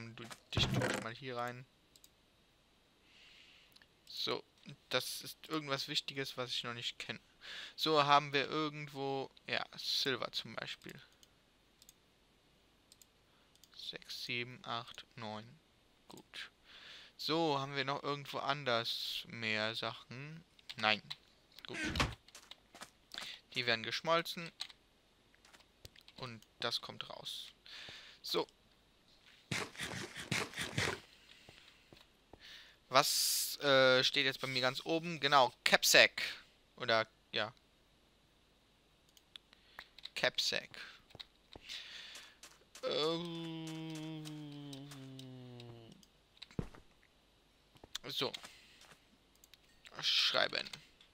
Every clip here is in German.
Komm, dich tue ich mal hier rein. So, das ist irgendwas Wichtiges, was ich noch nicht kenne. So, haben wir irgendwo, ja, Silver zum Beispiel. 6, 7, 8, 9. Gut. So, haben wir noch irgendwo anders mehr Sachen? Nein. Gut. Die werden geschmolzen. Und das kommt raus. So. Was steht jetzt bei mir ganz oben? Genau, Capsack. Oder, ja. Capsack. So. Schreiben.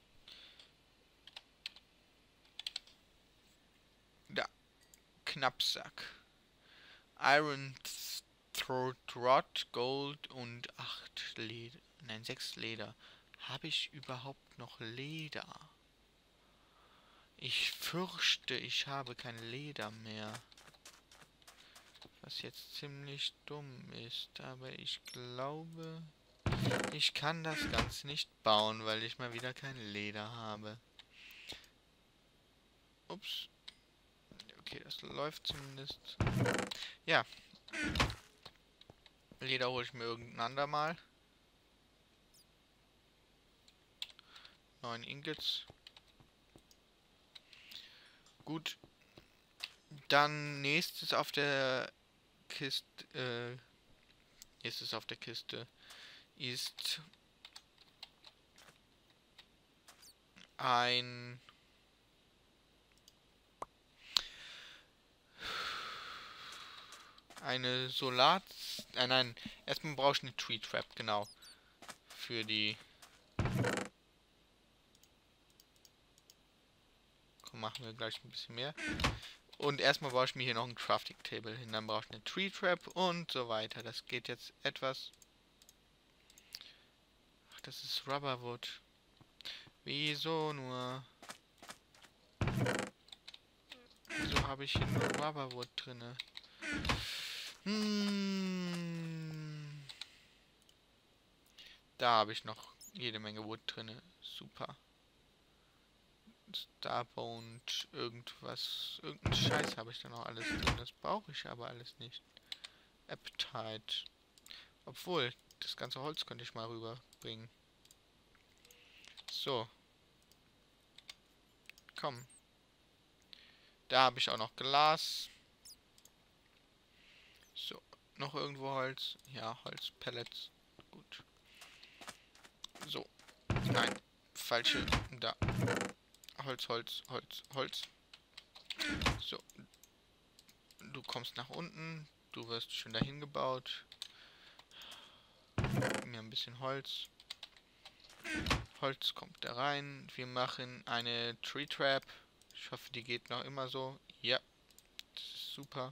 Da. Knappsack. Iron Rod, Gold und 8 Leder. Nein, 6 Leder. Habe ich überhaupt noch Leder? Ich fürchte, ich habe kein Leder mehr. Was jetzt ziemlich dumm ist. Aber ich glaube, ich kann das Ganze nicht bauen, weil ich mal wieder kein Leder habe. Ups. Okay, das läuft zumindest. Ja. Leder hole ich mir irgendein andermal. 9 Ingots. Gut. Dann nächstes auf der Kiste. Nächstes auf der Kiste ist eine Solar... nein, erstmal brauche ich eine Tree Trap, genau. Für die... Komm, machen wir gleich ein bisschen mehr. Und erstmal brauche ich mir hier noch ein Crafting Table hin. Dann brauche ich eine Tree Trap und so weiter. Das geht jetzt etwas... Ach, das ist Rubberwood. Wieso nur? Wieso habe ich hier nur Rubberwood drinne? Da habe ich noch jede Menge Wood drinne. Super. Starbone, irgendwas. Irgendein Scheiß habe ich da noch alles drin. Das brauche ich aber alles nicht. Appetite. Obwohl, das ganze Holz könnte ich mal rüberbringen. So. Komm. Da habe ich auch noch Glas. So. Noch irgendwo Holz? Ja, Holzpellets. Gut. So. Nein. Falsche. Da. Holz, Holz, Holz, Holz. So. Du kommst nach unten. Du wirst schön dahin gebaut. Mir ein bisschen Holz. Holz kommt da rein. Wir machen eine Tree Trap. Ich hoffe, die geht noch immer so. Ja. Das ist super.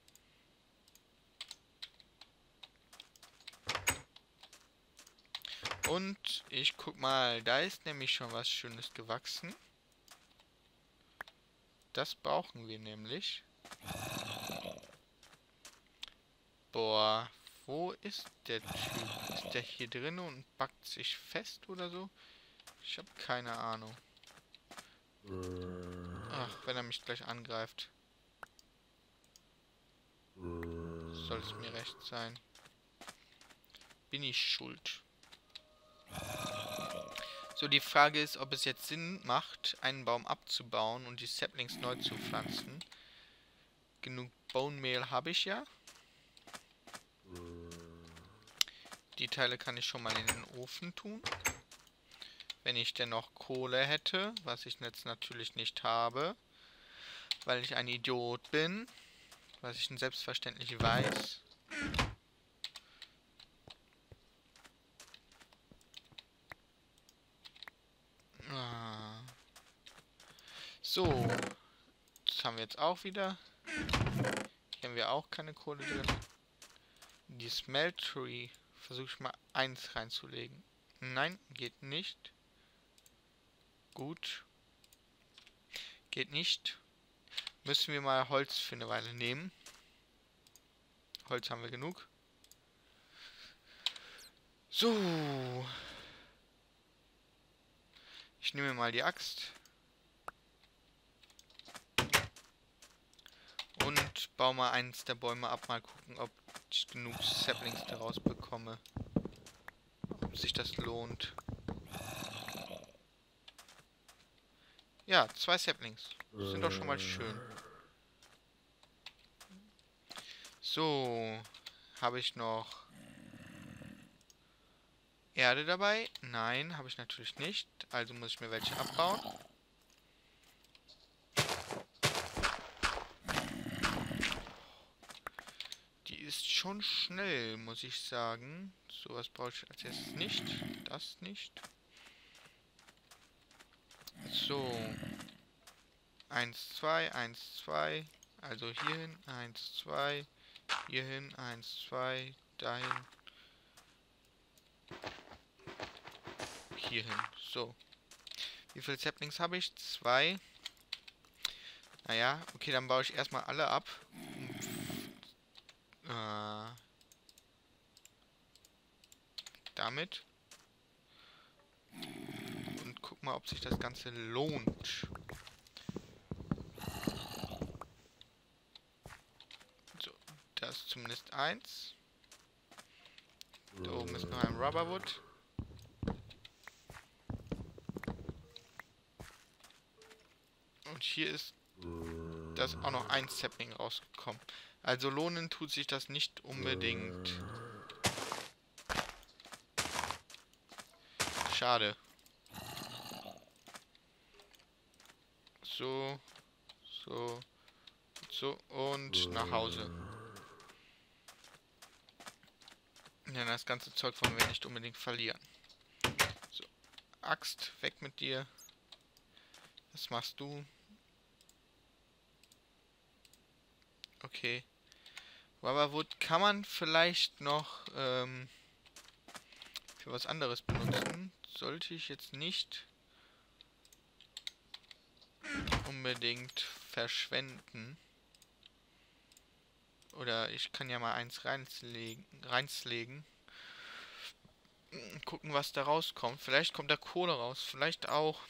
Und ich guck mal, da ist nämlich schon was Schönes gewachsen. Das brauchen wir nämlich. Boah, wo ist der Typ? Ist der hier drin und backt sich fest oder so? Ich habe keine Ahnung. Ach, wenn er mich gleich angreift. Soll es mir recht sein. Bin ich schuld. So, die Frage ist, ob es jetzt Sinn macht, einen Baum abzubauen und die Saplings neu zu pflanzen. Genug Bone Meal habe ich ja. Die Teile kann ich schon mal in den Ofen tun. Wenn ich denn noch Kohle hätte, was ich jetzt natürlich nicht habe, weil ich ein Idiot bin, was ich selbstverständlich weiß. So, das haben wir jetzt auch wieder. Hier haben wir auch keine Kohle drin. Die Smeltery versuche ich mal 1 reinzulegen. Nein, geht nicht. Gut. Geht nicht. Müssen wir mal Holz für eine Weile nehmen. Holz haben wir genug. So. Ich nehme mal die Axt. Und baue mal eins der Bäume ab. Mal gucken, ob ich genug Saplings daraus bekomme. Ob sich das lohnt. Ja, 2 Saplings. Sind doch schon mal schön. So. Habe ich noch Erde dabei? Nein, habe ich natürlich nicht. Also muss ich mir welche abbauen. Die ist schon schnell, muss ich sagen. So, was brauche ich als erstes nicht. Das nicht. So. 1, 2, 1, 2. Also hierhin. 1, 2. Hierhin. 1, 2. Dahin. Hierhin. So. Wie viele Saplings habe ich? 2. Naja, okay, dann baue ich erstmal alle ab. Damit. Und guck mal, ob sich das Ganze lohnt. So, da ist zumindest 1. Da oben ist noch ein Rubberwood. Und hier ist das auch noch ein Sapling rausgekommen. Also lohnen tut sich das nicht unbedingt. Schade. So. So. So. Und nach Hause. Denn das ganze Zeug wollen wir nicht unbedingt verlieren. So. Axt, weg mit dir. Was machst du? Okay. Rubberwood kann man vielleicht noch für was anderes benutzen. Sollte ich jetzt nicht unbedingt verschwenden. Oder ich kann ja mal eins reinslegen. Gucken, was da rauskommt. Vielleicht kommt da Kohle raus. Vielleicht auch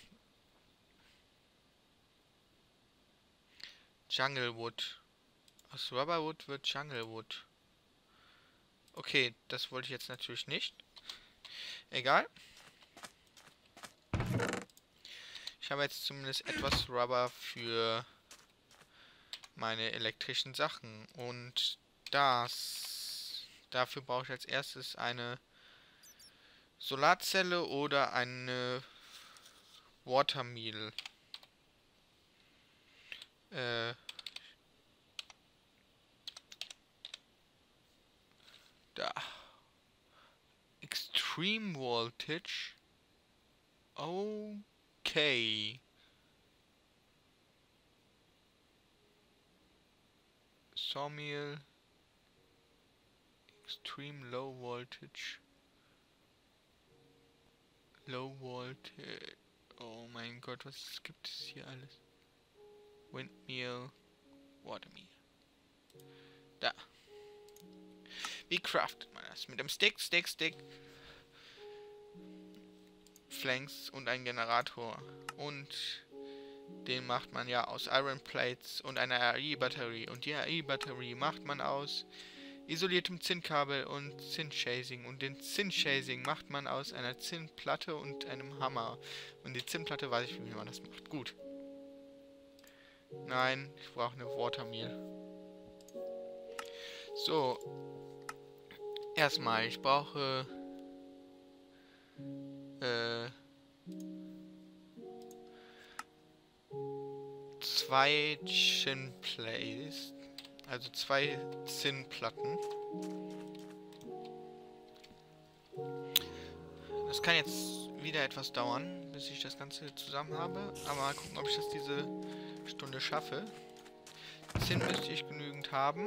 Junglewood. Aus Rubberwood wird Junglewood. Okay, das wollte ich jetzt natürlich nicht. Egal. Ich habe jetzt zumindest etwas Rubber für meine elektrischen Sachen. Und dafür brauche ich als erstes eine Solarzelle oder eine Watermill. Da. Extreme Voltage. Okay. Sawmill. Extreme Low Voltage. Low Voltage. Oh mein Gott, was gibt es hier alles? Windmill. Watermill. Da. Wie craftet man das? Mit dem Stick. Flanks und ein Generator. Und den macht man ja aus Iron Plates und einer AI-Batterie. Und die AI-Batterie macht man aus isoliertem Zinnkabel und Zinnchasing. Und den Zinnchasing macht man aus einer Zinnplatte und einem Hammer. Und die Zinnplatte weiß ich, wie man das macht. Gut. Nein, ich brauche eine Watermill. So. Erstmal, ich brauche 2 Chinplates, also 2 Zinnplatten. Das kann jetzt wieder etwas dauern, bis ich das Ganze zusammen habe, aber mal gucken, ob ich das diese Stunde schaffe. Zinn müsste ich genügend haben.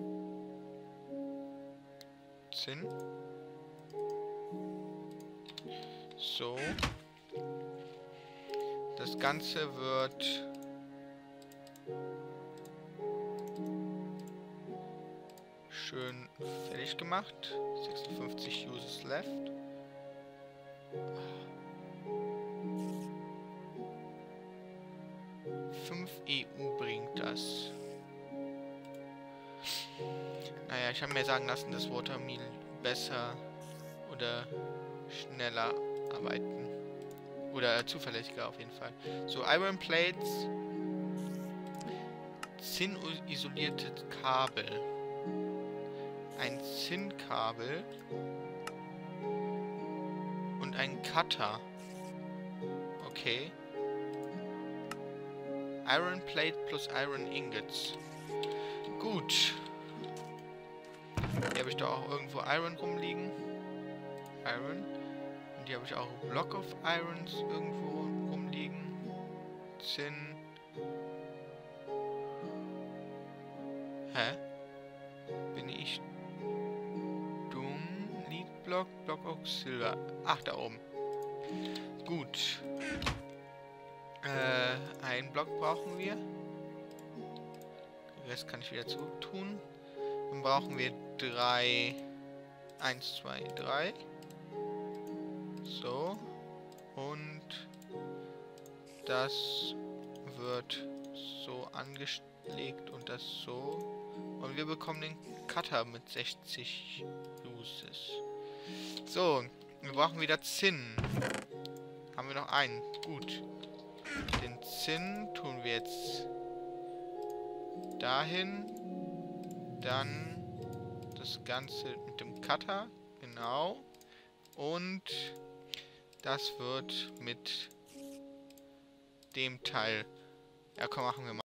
Zinn. So. Das Ganze wird schön fertig gemacht. 56 Uses left. EU bringt das. Naja, ich habe mir sagen lassen, dass Watermill besser oder schneller arbeiten. Oder zuverlässiger auf jeden Fall. So, Iron Plates. Zinn-isoliertes Kabel. Ein Zinnkabel. Und ein Cutter. Okay. Iron Plate plus Iron Ingots. Gut. Hier habe ich da auch irgendwo Iron rumliegen. Iron. Und hier habe ich auch Block of Irons irgendwo rumliegen. Zinn. Hä? Bin ich dumm? Lead Block, Block of Silver. Ach, da oben. Gut. Einen Block brauchen wir. Den Rest kann ich wieder zurück tun. Dann brauchen wir 3. 1, 2, 3. So. Und das wird so angelegt und das so. Und wir bekommen den Cutter mit 60 Uses. So. Wir brauchen wieder Zinn. Haben wir noch einen. Gut. Den Zinn tun wir jetzt dahin. Dann das Ganze mit dem Cutter. Genau. Und das wird mit dem Teil. Ja, komm, machen wir mal.